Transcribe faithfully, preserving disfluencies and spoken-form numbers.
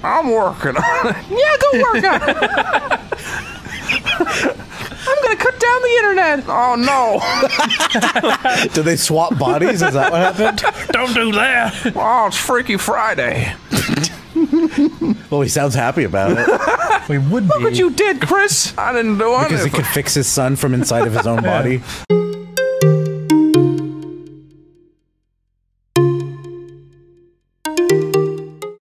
I'm working on it. Yeah, go work on it. I'm gonna cut down the internet. Oh no. Do they swap bodies? Is that what happened? Don't do that. Oh, it's Freaky Friday. Well, he sounds happy about it. We would Look be. what you did, Chris. I didn't do anything. Because he could fix his son from inside of his own body.